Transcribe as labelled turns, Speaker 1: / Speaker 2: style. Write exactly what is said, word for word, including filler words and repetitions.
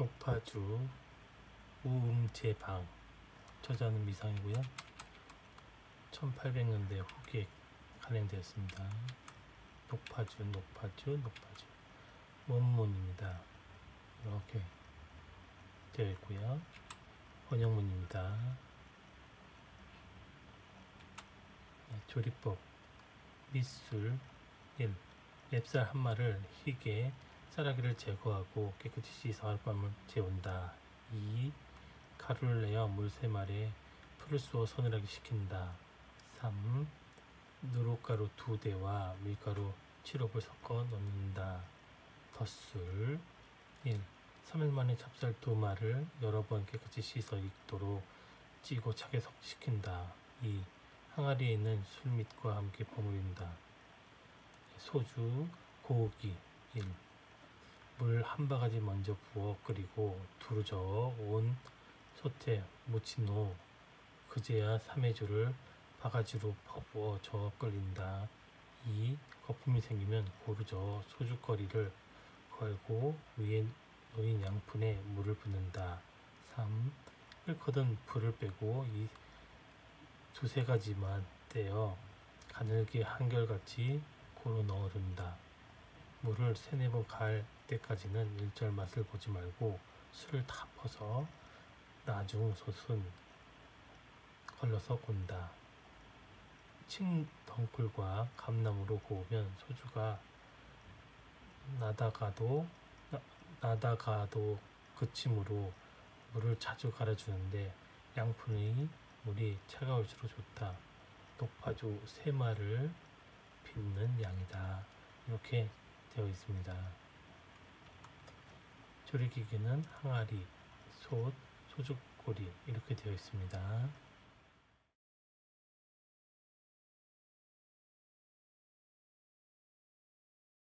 Speaker 1: 녹파주 우음제방. 저자는 미상이고요. 천팔백 년대 후기에 간행되었습니다. 녹파주, 녹파주, 녹파주. 원문입니다. 이렇게 되어 있고요. 번역문입니다. 네, 조리법. 밑술 일. 맵쌀 한 마를 희게 쌀아기를 제거하고 깨끗이 씻어 하룻밤을 재운다. 이. 가루를 내어 물 세 마리에 풀을 쏘아 서늘하게 식힌다. 삼. 누룩가루 두 대와 밀가루 칠 홉을 섞어 넣는다. 덧술 일. 삼 일 만에 찹쌀 두 마를 여러 번 깨끗이 씻어 익도록 찌고 차게 식힌다. 이. 항아리에 있는 술밑과 함께 버무린다. 소주 고기 일. 물 한 바가지 먼저 부어 끓이고 두루 저어 온 솥에 묻힌 후 그제야 삼해주를 바가지로 퍼부어 저어 끓인다. 이. 거품이 생기면 고루 저어 소주거리를 걸고 위에 놓인 양푼에 물을 붓는다. 삼. 끓거든 불을 빼고 이 두세 가지만 떼어 가늘게 한결같이 고루 넣어둔다. 물을 세네 번 갈 때까지는 일절 맛을 보지 말고 술을 다 퍼서 나중 솥은 걸러서 곤다. 칡덩쿨과 감나무로 고우면 소주가 나다가도 나, 나다가도 그침으로 물을 자주 갈아주는데 양푼의 물이 차가울수록 좋다. 녹파주 세 마를 빚는 양이다. 이렇게 되어 있습니다. 조리기계는 항아리, 솥, 소주꼬리 이렇게 되어 있습니다.